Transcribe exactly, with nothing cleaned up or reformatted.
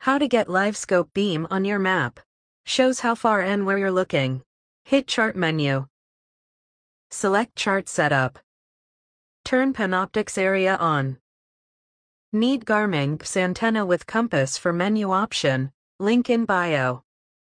How to get LiveScope beam on your map. Shows how far and where you're looking. Hit Chart menu. Select Chart Setup. Turn Panoptics area on. Need Garmin antenna with compass for menu option. Link in bio.